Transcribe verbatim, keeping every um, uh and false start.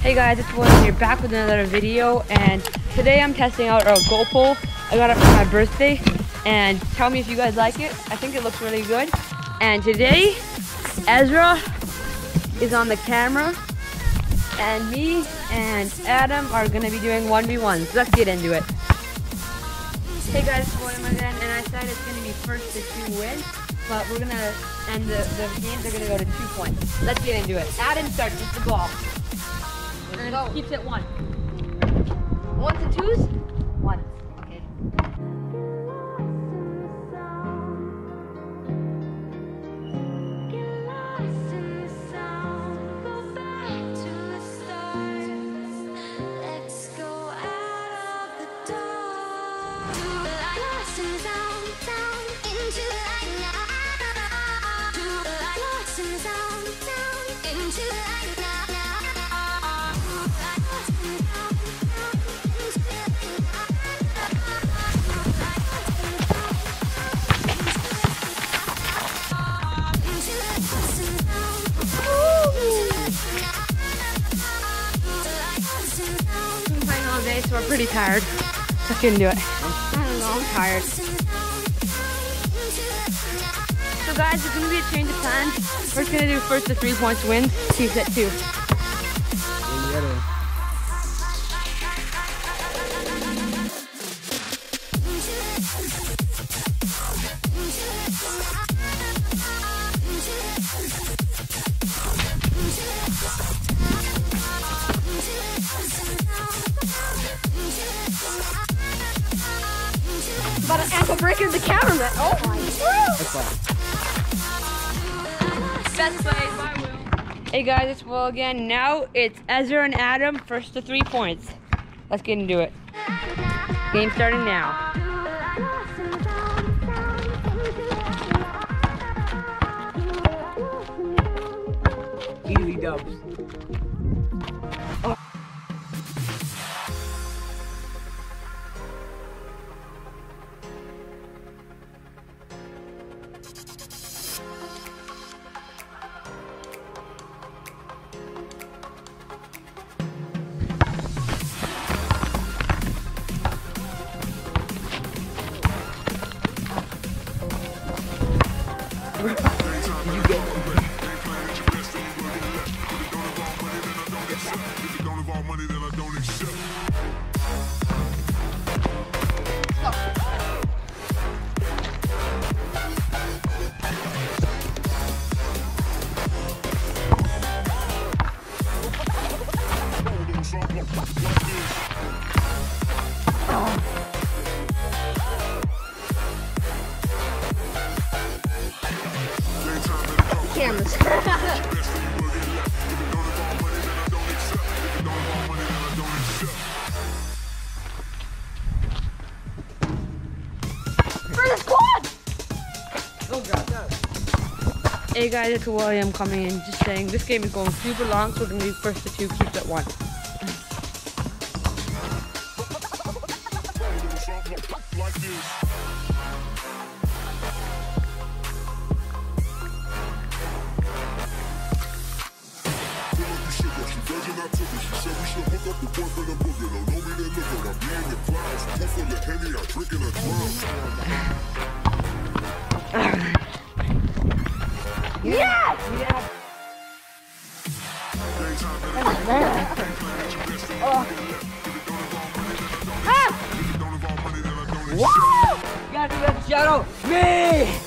Hey guys, it's William here, back with another video, and today I'm testing out our goal pole. I got it for my birthday, and tell me if you guys like it. I think it looks really good. And today, Ezra is on the camera, and me and Adam are gonna be doing one v one. So let's get into it. Hey guys, it's William again, and I said it's gonna be first to two wins, but we're gonna, and the, the games are gonna go to two points. Let's get into it. Adam starts with the ball. And go. Keeps it one. Ones and twos? One. Okay. So we're pretty tired. Let's get into it. I don't know, I'm tired. So guys, it's gonna be a change of plans. We're just gonna do first the three points win, keep it two. About an ankle breaker the cameraman. Oh my god. Best play by Will. Hey guys, it's Will again. Now it's Ezra and Adam first to three points. Let's get into it. Game starting now. Easy dubs. Oh. You get cameras. For the squad! Oh god, no. Hey guys, it's William coming in, just saying this game is going super long, so we're gonna do first to two, keeps it one. Yes! Yeah. Oh. Ah! Woo! You gotta do that shadow. Me!